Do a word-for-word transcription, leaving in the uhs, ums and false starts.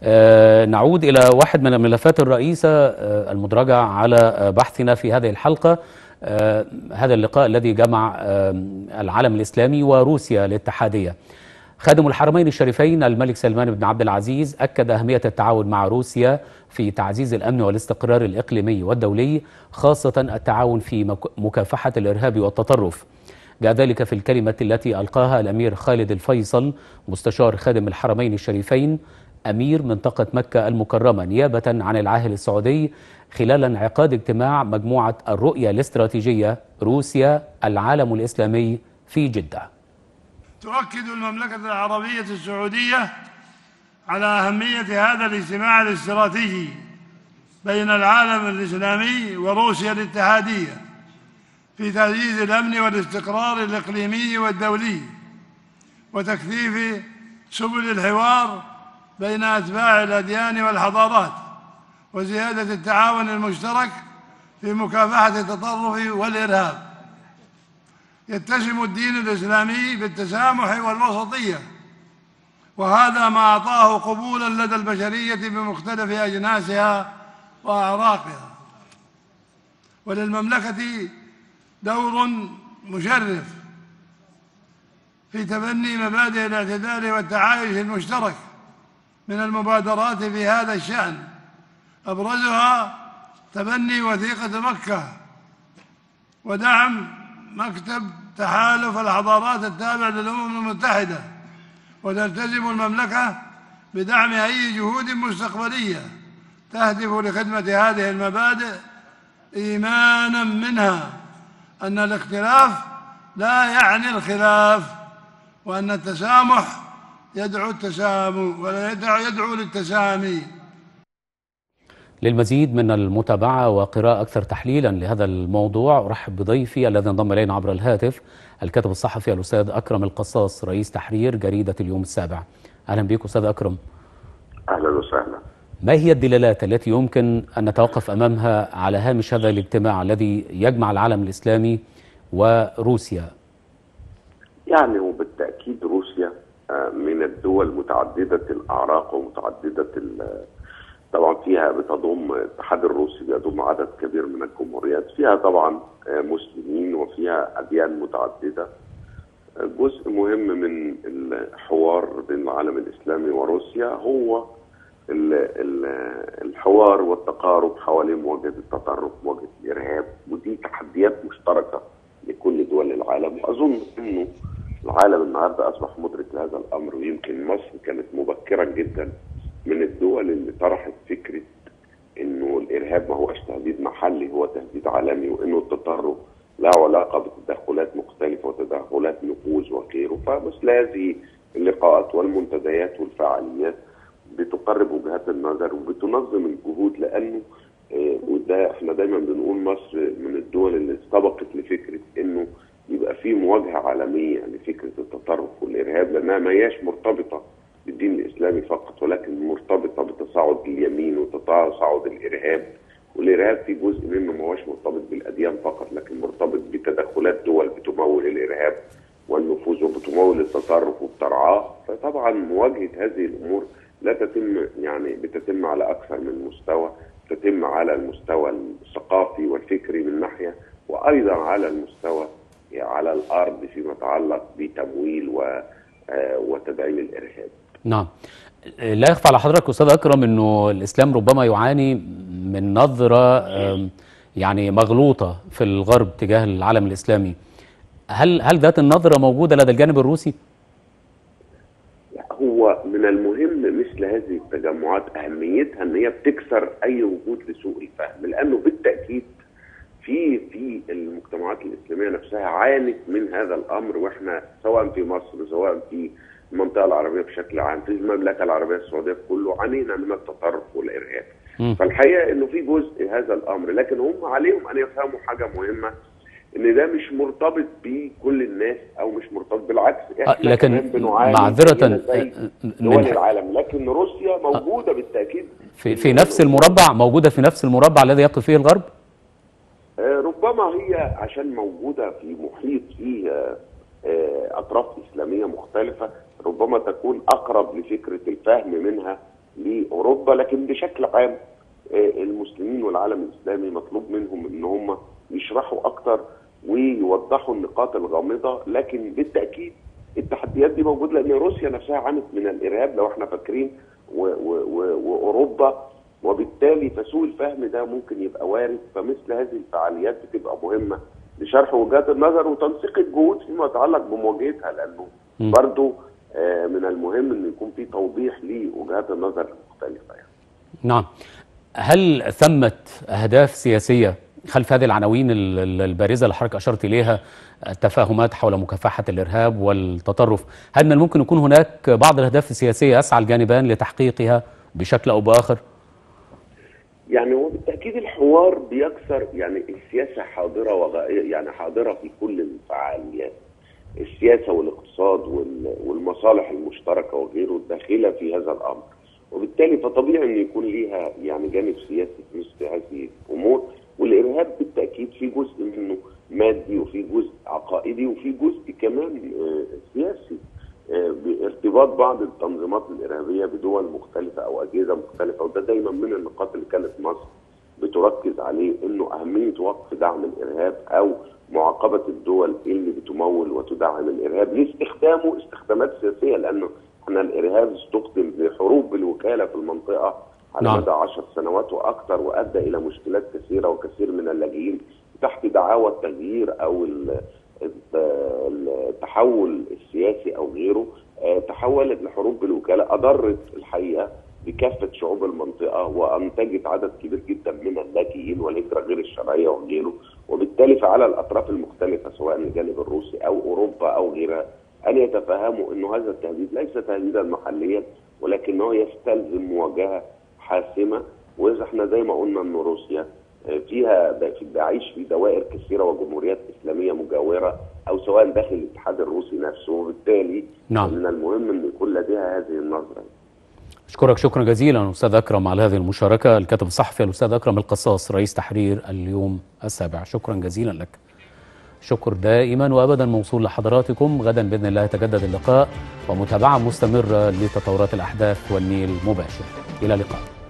آه، نعود إلى واحد من الملفات الرئيسة آه، المدرجة على آه، بحثنا في هذه الحلقة. آه، هذا اللقاء الذي جمع آه، العالم الإسلامي وروسيا الاتحادية. خادم الحرمين الشريفين الملك سلمان بن عبد العزيز أكد أهمية التعاون مع روسيا في تعزيز الأمن والاستقرار الإقليمي والدولي، خاصة التعاون في مك- مكافحة الإرهاب والتطرف. جاء ذلك في الكلمة التي ألقاها الأمير خالد الفيصل مستشار خادم الحرمين الشريفين أمير منطقة مكة المكرمة نيابة عن العاهل السعودي خلال انعقاد اجتماع مجموعة الرؤية الاستراتيجية روسيا العالم الإسلامي في جدة. تؤكد المملكة العربية السعودية على أهمية هذا الاجتماع الاستراتيجي بين العالم الإسلامي وروسيا الاتحادية في تعزيز الأمن والاستقرار الإقليمي والدولي وتكثيف سبل الحوار بين أتباع الأديان والحضارات وزيادة التعاون المشترك في مكافحة التطرف والإرهاب. يتسم الدين الإسلامي بالتسامح والوسطية، وهذا ما أعطاه قبولا لدى البشرية بمختلف أجناسها وأعراقها. وللمملكة دور مشرف في تبني مبادئ الاعتدال والتعايش المشترك. من المبادرات في هذا الشأن أبرزها تبني وثيقة مكة ودعم مكتب تحالف الحضارات التابع للأمم المتحدة، وتلتزم المملكة بدعم أي جهود مستقبلية تهدف لخدمة هذه المبادئ، إيمانا منها أن الاختلاف لا يعني الخلاف، وأن التسامح يدعو التسامح ولا يدعو, يدعو للتسامي. للمزيد من المتابعة وقراءة أكثر تحليلا لهذا الموضوع أرحب بضيفي الذي انضم إلينا عبر الهاتف، الكاتب الصحفي الأستاذ أكرم القصاص رئيس تحرير جريدة اليوم السابع. أهلا بك أستاذ أكرم. أهلا وسهلا. ما هي الدلالات التي يمكن أن نتوقف أمامها على هامش هذا الاجتماع الذي يجمع العالم الإسلامي وروسيا؟ يعني وبالتأكيد روسيا من الدول متعددة الأعراق ومتعددة طبعا فيها بتضم الاتحاد الروسي بيضم عدد كبير من الجمهوريات، فيها طبعا مسلمين وفيها أديان متعددة. جزء مهم من الحوار بين العالم الإسلامي وروسيا هو الحوار والتقارب حوالين مواجهة التطرف، مواجهة الإرهاب، ودي تحديات مشتركة لكل دول العالم. وأظن أنه العالم النهارده أصبح مدرك لهذا الأمر، ويمكن مصر كانت مبكرا جدا من الدول اللي طرحت فكرة انه الارهاب ما هوش تهديد محلي، هو تهديد عالمي، وانه التطرف له علاقة بتدخلات مختلفة وتدخلات نفوذ وغيره. فمثل هذه اللقاءات والمنتديات والفعاليات بتقرب وجهات النظر وبتنظم الجهود، لانه آه وده احنا دايما بنقول مصر من الدول اللي سبقت لفكرة انه يبقى في مواجهة عالمية لفكرة التطرف والارهاب، لانها ما هياش مرتبطة بالدين الإسلامي فقط، ولكن مرتبطة بتصاعد اليمين وتصاعد الإرهاب. والإرهاب في جزء منه ما هوش مرتبط بالأديان فقط، لكن مرتبط بتدخلات دول بتمول الإرهاب والنفوذ وبتمول التطرف وبترعاه. فطبعا مواجهة هذه الأمور لا تتم يعني بتتم على أكثر من مستوى، تتم على المستوى الثقافي والفكري من ناحية، وأيضا على المستوى على الأرض فيما يتعلق بتمويل و وتدعيم الإرهاب. نعم، لا يخفى على حضرتك أستاذ أكرم أنه الإسلام ربما يعاني من نظرة يعني مغلوطة في الغرب تجاه العالم الإسلامي. هل هل ذات النظرة موجودة لدى الجانب الروسي؟ هو من المهم مثل هذه التجمعات أهميتها أن هي بتكسر أي وجود لسوء الفهم، لأنه بالتأكيد في في المجتمعات الإسلامية نفسها عانت من هذا الأمر، وإحنا سواء في مصر سواء في المنطقة العربية بشكل عام في المملكة العربية السعودية كله عانينا من التطرف والإرهاب. م. فالحقيقة إنه في جزء هذا الأمر، لكن هم عليهم أن يفهموا حاجة مهمة، إن ده مش مرتبط بكل الناس أو مش مرتبط، بالعكس إحنا لكن معذرة دول العالم، لكن روسيا موجودة بالتأكيد في, في نفس المربع، موجودة في نفس المربع الذي يقف فيه الغرب. ربما هي عشان موجودة في محيط فيه أطراف إسلامية مختلفة، ربما تكون أقرب لفكرة الفهم منها اوروبا، لكن بشكل عام المسلمين والعالم الاسلامي مطلوب منهم ان هم يشرحوا اكتر ويوضحوا النقاط الغامضه، لكن بالتاكيد التحديات دي موجوده لان روسيا نفسها عانت من الارهاب لو احنا فاكرين، واوروبا، وبالتالي فسوء الفهم ده ممكن يبقى وارد. فمثل هذه الفعاليات بتبقى مهمه لشرح وجهات النظر وتنسيق الجهود فيما يتعلق بمواجهتها، لانه برضو من المهم ان يكون في توضيح لوجهات النظر المختلفه يعني. نعم. هل ثمة أهداف سياسية خلف هذه العناوين البارزة اللي حضرتك أشرت إليها، التفاهمات حول مكافحة الإرهاب والتطرف؟ هل من الممكن يكون هناك بعض الأهداف السياسية يسعى الجانبان لتحقيقها بشكل أو بآخر؟ يعني هو بالتأكيد الحوار بيكسر، يعني السياسة حاضرة وغائية، يعني حاضرة في كل الفعاليات، السياسة والاقتصاد والمصالح المشتركة وغيره داخلة في هذا الأمر، وبالتالي فطبيعي ان يكون ليها يعني جانب سياسي في مثل هذه الامور. والارهاب بالتاكيد في جزء منه مادي وفي جزء عقائدي وفي جزء كمان سياسي، بارتباط بعض التنظيمات الارهابيه بدول مختلفه او اجهزه مختلفه، وده دايما من النقاط اللي كانت مصر بتركز عليه، انه اهميه وقف دعم الارهاب او معاقبه الدول اللي بتمول وتدعم الارهاب لاستخدامه استخدامات سياسيه، لانه احنا الارهاب استخدم لحروب بالوكاله في المنطقه على نعم. مدى عشر سنوات واكثر، وادى الى مشكلات كثيره، وكثير من اللاجئين تحت دعاوى التغيير او التحول السياسي او غيره تحولت لحروب بالوكاله اضرت الحقيقه بكافه شعوب المنطقه، وانتجت عدد كبير جدا من اللاجئين والهجره غير الشرعيه وغيره. وبالتالي فعلى الاطراف المختلفه سواء الجانب الروسي او اوروبا او غيرها أن يتفهموا أنه هذا التهديد ليس تهديدا محليا، ولكنه يستلزم مواجهة حاسمة. وإذا احنا زي ما قلنا أن روسيا فيها بيعيش في دوائر كثيرة وجمهوريات إسلامية مجاورة أو سواء داخل الاتحاد الروسي نفسه، وبالتالي نعم. من المهم أن يكون لديها هذه النظرة. أشكرك شكرا جزيلا أستاذ أكرم على هذه المشاركة، الكاتب الصحفي الأستاذ أكرم القصاص رئيس تحرير اليوم السابع، شكرا جزيلا لك. شكر دائما وابدا موصول لحضراتكم. غدا باذن الله يتجدد اللقاء ومتابعه مستمره لتطورات الاحداث والنيل مباشر. الى اللقاء.